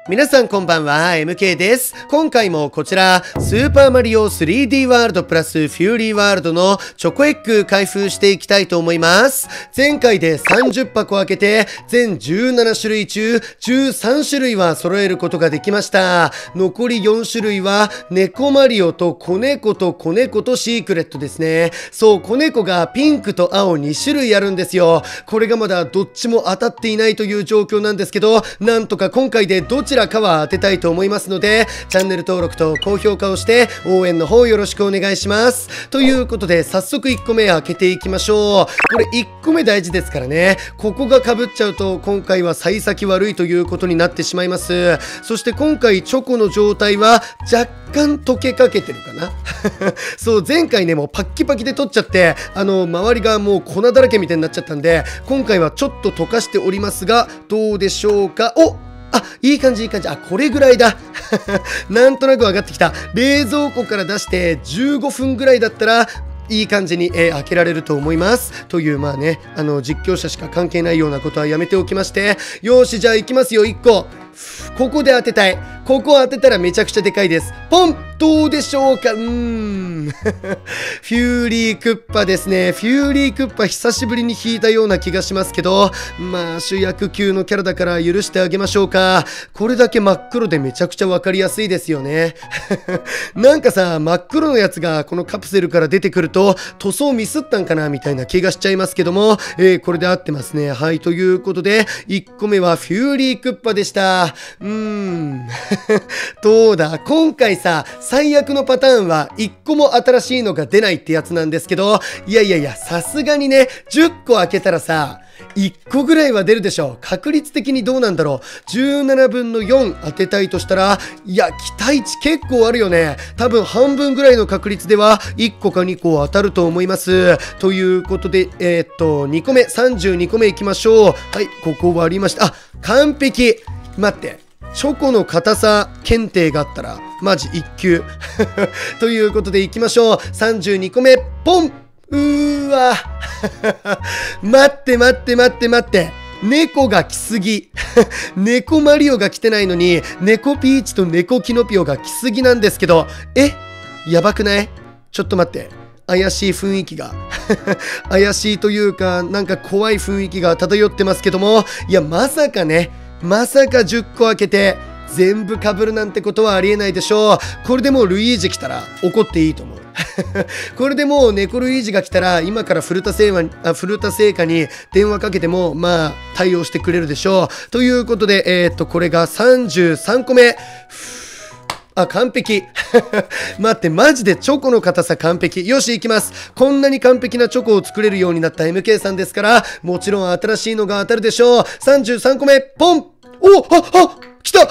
皆さんこんばんは、MK です。今回もこちら、スーパーマリオ 3D ワールドプラスフューリーワールドのチョコエッグ開封していきたいと思います。前回で30箱開けて、全17種類中13種類は揃えることができました。残り4種類は、猫マリオと子猫と子猫とシークレットですね。そう、子猫がピンクと青2種類あるんですよ。これがまだどっちも当たっていないという状況なんですけど、なんとか今回でどちらかは当てたいと思いますので、チャンネル登録と高評価をして応援の方よろしくお願いします。ということで早速1個目開けていきましょう。これ1個目大事ですからね。ここが被っちゃうと今回は幸先悪いということになってしまいます。そして今回チョコの状態は若干溶けかけてるかなそう前回ねもうパッキパキで取っちゃって周りがもう粉だらけみたいになっちゃったんで、今回はちょっと溶かしておりますがどうでしょうか。いい感じいい感じ。これぐらいだなんとなく分かってきた。冷蔵庫から出して15分ぐらいだったらいい感じに、開けられると思います。というまあね実況者しか関係ないようなことはやめておきまして、よしじゃあいきますよ。1個ここで当てたい。ここ当てたらめちゃくちゃでかいです。ポン。どうでしょうか。フューリークッパですね。フューリークッパ久しぶりに引いたような気がしますけど、まあ主役級のキャラだから許してあげましょうか。これだけ真っ黒でめちゃくちゃ分かりやすいですよねなんかさ、真っ黒のやつがこのカプセルから出てくると塗装ミスったんかなみたいな気がしちゃいますけども、これで合ってますね。はい、ということで1個目はフューリークッパでした。どうだ、今回さ最悪のパターンは1個も新しいのが出ないってやつなんですけど、いやさすがにね10個開けたらさ1個ぐらいは出るでしょう。確率的にどうなんだろう。17分の4当てたいとしたら、いや期待値結構あるよね。多分半分ぐらいの確率では1個か2個当たると思います。ということで2個目32個目いきましょう。はい、ここ割りました。完璧。待って、チョコの硬さ検定があったらマジ1級ということでいきましょう。32個目ポン。待って猫が来すぎ猫マリオが来てないのに猫ピーチと猫キノピオが来すぎなんですけど、やばくない？ちょっと待って、怪しい雰囲気が怪しいというかなんか怖い雰囲気が漂ってますけども、いやまさか10個開けて全部被るなんてことはありえないでしょう。これでもうルイージ来たら怒っていいと思うこれでもう猫ルイージが来たら今から古田製菓に電話かけてもまあ対応してくれるでしょう。ということでこれが33個目。完璧待って、マジでチョコの硬さ完璧。よし行きます。こんなに完璧なチョコを作れるようになった MK さんですから、もちろん新しいのが当たるでしょう。33個目ポン。来た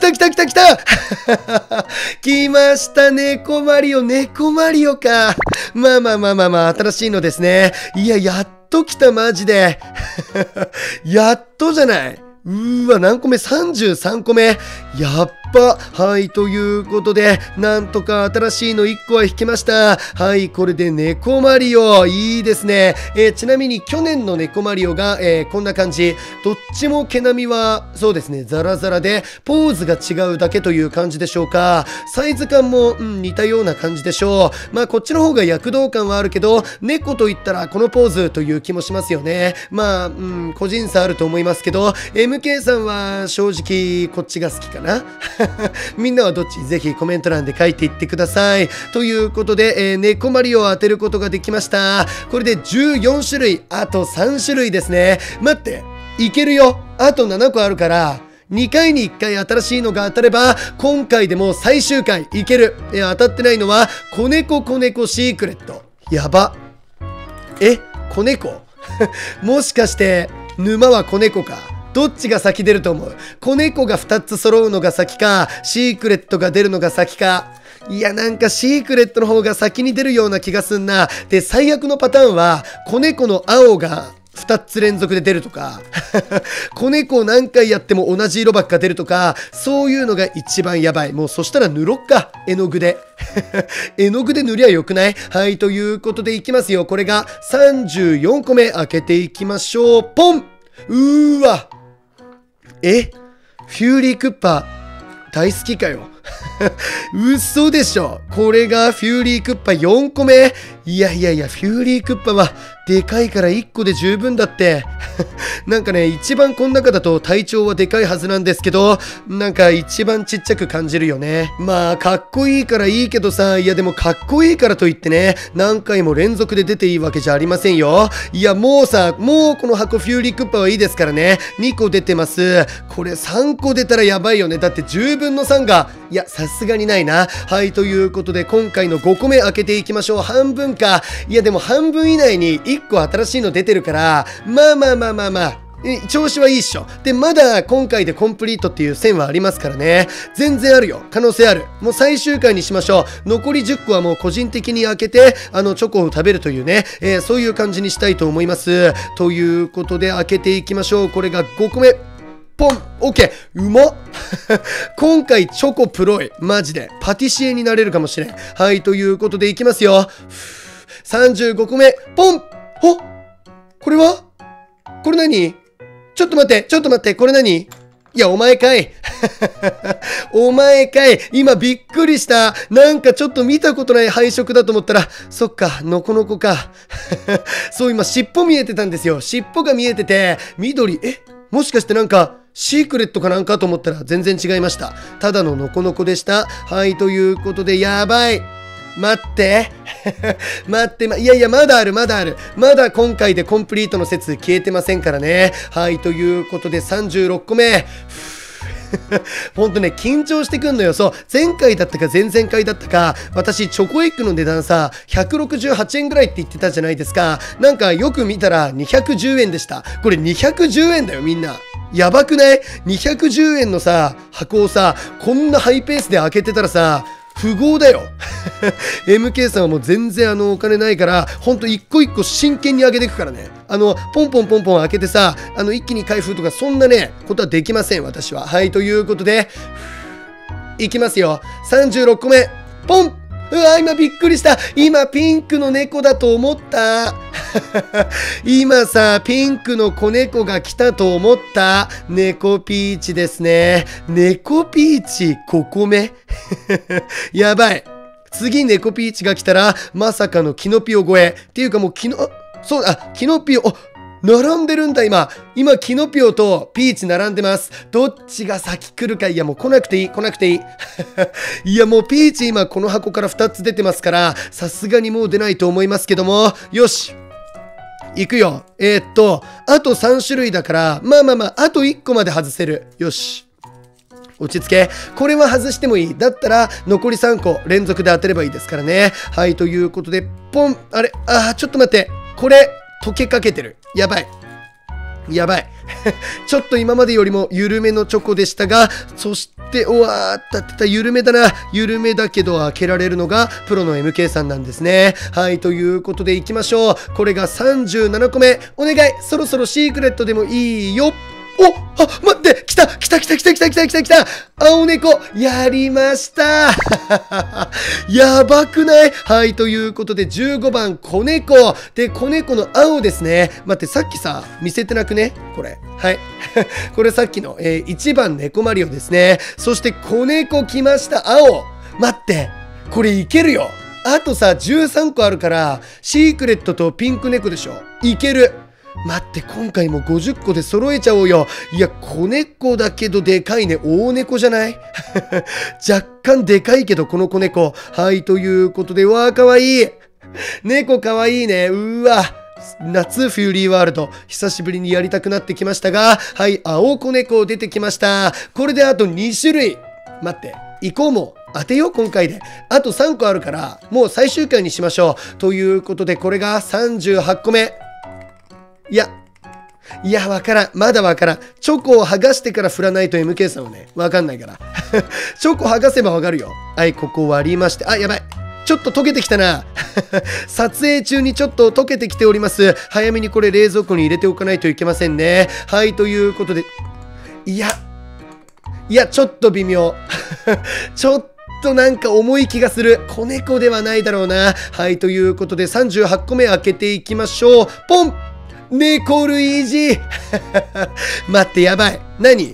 来ました猫マリオか。まあ新しいのですね。いややっと来たマジでやっとじゃない。何個目？ 33 個目。やっぱ。はい、ということでなんとか新しいの1個は引きました。はい、これで猫マリオいいですね。ちなみに去年の猫マリオが、こんな感じ。どっちも毛並みはそうですねザラザラでポーズが違うだけという感じでしょうか。サイズ感も、似たような感じでしょう。まあこっちの方が躍動感はあるけど猫といったらこのポーズという気もしますよね。まあ、個人差あると思いますけど MK さんは正直こっちが好きかなみんなはどっち？ぜひコメント欄で書いていってください。ということで、猫マリオを当てることができました。これで14種類、あと3種類ですね。待って、いけるよ。あと7個あるから2回に1回新しいのが当たれば今回でも最終回いける。当たってないのは子猫シークレット。やば。子猫もしかして沼は子猫か。どっちが先出ると思う？子猫が2つ揃うのが先か、シークレットが出るのが先か。いやなんかシークレットの方が先に出るような気がすんな。で最悪のパターンは子猫の青が2つ連続で出るとか子猫を何回やっても同じ色ばっか出るとか、そういうのが一番やばい。もうそしたら塗ろっか、絵の具で絵の具で塗りゃよくない？はい、ということでいきますよ。これが34個目開けていきましょう。ポン。フューリークッパ大好きかよ。嘘でしょ。これがフューリークッパ4個目。いやいやいや、フューリークッパはでかいから1個で十分だって。なんかね、一番この中だと体長はでかいはずなんですけど、なんか一番ちっちゃく感じるよね。まあ、かっこいいからいいけどさ、いやでもかっこいいからといってね、何回も連続で出ていいわけじゃありませんよ。いやもうさ、もうこの箱フューリークッパはいいですからね。2個出てます。これ3個出たらやばいよね。だって10分の3が、いや、さすがにないな。はい、ということで今回の5個目開けていきましょう。半分か。いやでも半分以内に1個新しいの出てるから、まあ調子はいいっしょ。で、まだ今回でコンプリートっていう線はありますからね。全然あるよ。可能性ある。もう最終回にしましょう。残り10個はもう個人的に開けて、チョコを食べるというね、そういう感じにしたいと思います。ということで開けていきましょう。これが5個目。ポン !OK! うまっ今回チョコプロい。マジで。パティシエになれるかもしれん。はい、ということでいきますよ。35個目。ポンおこれはこれ何ちょっと待って、これ何いや、お前かい。お前かい。今びっくりした。なんかちょっと見たことない配色だと思ったら、そっか、ノコノコか。そう、今尻尾見えてたんですよ。尻尾が見えてて、緑、もしかしてなんか、シークレットかなんかと思ったら全然違いました。ただのノコノコでした。はい、ということで、やばい。待っていやいや、まだある。まだ今回でコンプリートの説消えてませんからね。はい、ということで36個目。ほんとね、緊張してくんのよ。そう、前回だったか前々回だったか、私、チョコエッグの値段さ、168円ぐらいって言ってたじゃないですか。なんかよく見たら210円でした。これ210円だよ、みんな。やばくない？ 210 円のさ、箱をさ、こんなハイペースで開けてたらさ、富豪だよ。MK さんはもう全然お金ないから、ほんと一個一個真剣に開けていくからね。ポンポン開けてさ、一気に開封とかそんなね、ことはできません、私は。はい、ということで、いきますよ。36個目、ポンうわ、今びっくりした。今ピンクの猫だと思った。今さ、ピンクの子猫が来たと思った。猫ピーチですね。猫ピーチ5個目やばい。次猫ピーチが来たら、まさかのキノピオ超え。っていうかもうキノピオ、並んでるんだ今キノピオとピーチ並んでます。どっちが先来るか。いやもう来なくていいいやもうピーチ今この箱から2つ出てますから、さすがにもう出ないと思いますけども、よし行くよ。あと3種類だから、まああと1個まで外せる。よし落ち着け。これは外してもいい。だったら残り3個連続で当てればいいですからね。はい、ということでポン。あれちょっと待って、これ溶けかけてる。やばいちょっと今までよりも緩めのチョコでしたが、そして緩めだな。緩めだけど開けられるのがプロの MK さんなんですね。はい、ということでいきましょう。これが37個目。お願い、そろそろシークレットでもいいよ。待って、来た青猫やりましたやばくない？はい、ということで15番子猫で、子猫の青ですね。待って、さっきさ見せてなくねこれ。はいこれさっきの、1番猫マリオですね。そして子猫来ました。青。待って、これいけるよ。あとさ13個あるから、シークレットとピンク猫でしょ。いける。待って、今回も50個で揃えちゃおうよ。いや、子猫だけどでかいね。大猫じゃない若干でかいけど、この子猫。はい、ということで、わー、かわいい。猫かわいいね。うわ。夏フューリーワールド。久しぶりにやりたくなってきましたが、はい、青子猫出てきました。これであと2種類。待って、行こうも。当てよう、今回で。あと3個あるから、もう最終回にしましょう。ということで、これが38個目。いや、わからん。まだわからん。チョコを剥がしてから振らないと MK さんはね、わかんないから。チョコ剥がせばわかるよ。はい、ここ割りまして。やばい。ちょっと溶けてきたな。撮影中にちょっと溶けてきております。早めにこれ冷蔵庫に入れておかないといけませんね。はい、ということで。いや、ちょっと微妙。ちょっとなんか重い気がする。子猫ではないだろうな。はい、ということで38個目開けていきましょう。ポン！猫ルイージ待って、やばい。何？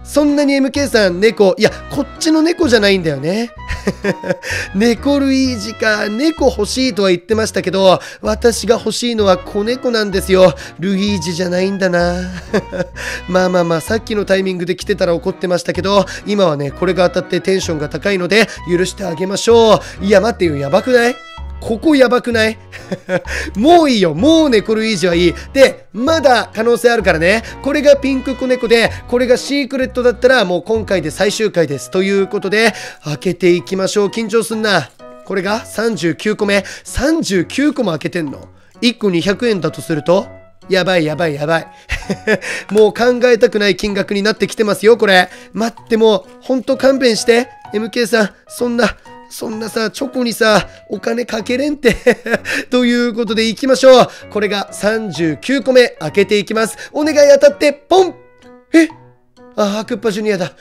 そんなに MK さん猫、いや、こっちの猫じゃないんだよね。猫ルイージか、猫欲しいとは言ってましたけど、私が欲しいのは子猫なんですよ。ルイージじゃないんだな。まあ、さっきのタイミングで来てたら怒ってましたけど、今はね、これが当たってテンションが高いので、許してあげましょう。いや、待ってよ、やばくない？ここやばくない？もういいよ。もう猫ルイージはいい。で、まだ可能性あるからね。これがピンク子猫で、これがシークレットだったらもう今回で最終回です。ということで、開けていきましょう。緊張すんな。これが39個目。39個も開けてんの？ 1 個200円だとすると、やばい。もう考えたくない金額になってきてますよ、これ。待って、もう、ほんと勘弁して。MK さん、そんなさ、チョコにさ、お金かけれんって。ということで行きましょう。これが39個目、開けていきます。お願い当たって、ポン！クッパジュニアだ。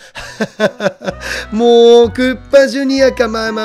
もう、クッパジュニアか。まだ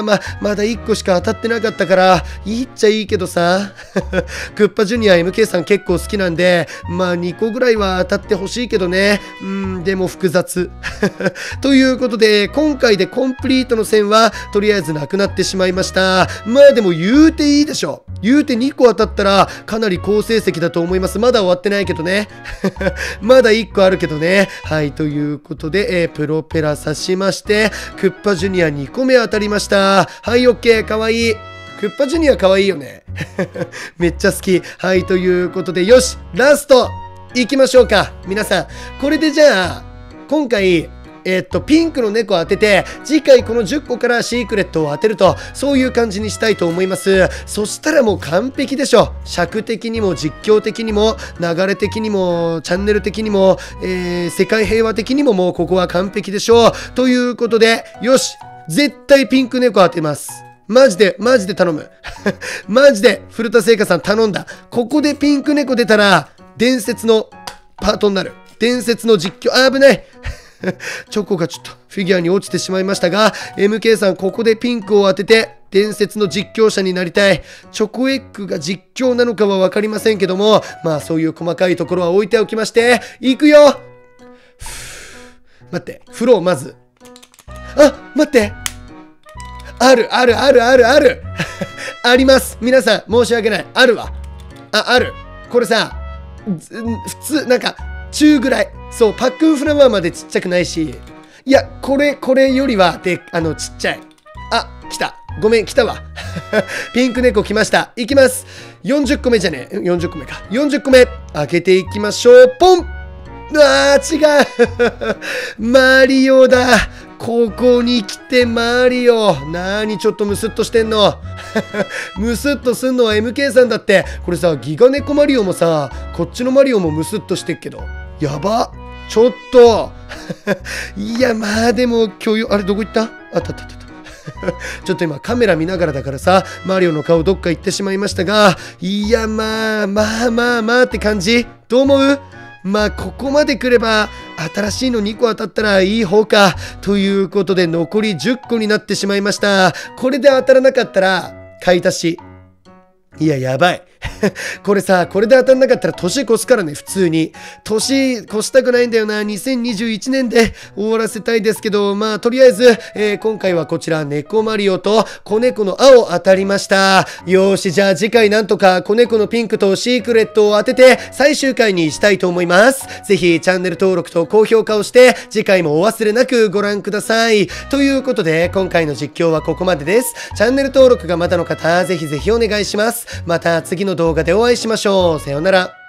1個しか当たってなかったから、いいっちゃいいけどさ。クッパジュニア MK さん結構好きなんで、2個ぐらいは当たってほしいけどね。でも複雑。ということで、今回でコンプリートの線は、とりあえずなくなってしまいました。でも言うていいでしょ。言うて2個当たったら、かなり好成績だと思います。まだ終わってないけどね。まだ1個あるけどね。はい、ということで、プロペラ刺しまして、クッパジュニア2個目当たりました。はい、OK、かわいい。クッパジュニアかわいいよね。めっちゃ好き。はい、ということで、よし、ラスト行きましょうか。皆さん、これでじゃあ、今回、ピンクの猫を当てて、次回この10個からシークレットを当てると、そういう感じにしたいと思います。そしたらもう完璧でしょ。尺的にも実況的にも、流れ的にも、チャンネル的にも、世界平和的にももうここは完璧でしょう。ということで、よし、絶対ピンク猫当てます。マジで頼む。マジで、古田製菓さん頼んだ。ここでピンク猫出たら、伝説のパートになる。伝説の実況、危ない。チョコがちょっとフィギュアに落ちてしまいましたが、MK さんここでピンクを当てて伝説の実況者になりたい。チョコエッグが実況なのかは分かりませんけども、そういう細かいところは置いておきまして、いくよ。待って、フローまず。待って。ある。あります。皆さん申し訳ない。あるわ。ある。これさ、普通、なんか、中ぐらい。そう、パックンフラワーまでちっちゃくないし。いや、これよりは、ちっちゃい。来た。ごめん、来たわ。ピンク猫来ました。いきます。40個目じゃねえ。40個目か。40個目。開けていきましょう。ポン！違う。マリオだ。ここに来てマリオ。ちょっとムスッとしてんの。ムスッとすんのは MK さんだって。これさ、ギガネコマリオもさ、こっちのマリオもムスッとしてっけど。やば。ちょっと。いや、でも、許容、あれどこ行った？あった。ちょっと今カメラ見ながらだからさ、マリオの顔どっか行ってしまいましたが、いや、って感じ？どう思う？ここまで来れば、新しいの2個当たったらいい方か。ということで、残り10個になってしまいました。これで当たらなかったら、買い足し。いや、やばい。これさ、これで当たんなかったら年越すからね、普通に。年越したくないんだよな。2021年で終わらせたいですけど、とりあえず、今回はこちら、猫マリオと子猫の青当たりました。よーし、じゃあ次回なんとか子猫のピンクとシークレットを当てて最終回にしたいと思います。ぜひチャンネル登録と高評価をして、次回もお忘れなくご覧ください。ということで、今回の実況はここまでです。チャンネル登録がまだの方、ぜひぜひお願いします。また次の動画でお会いしましょう。さようなら。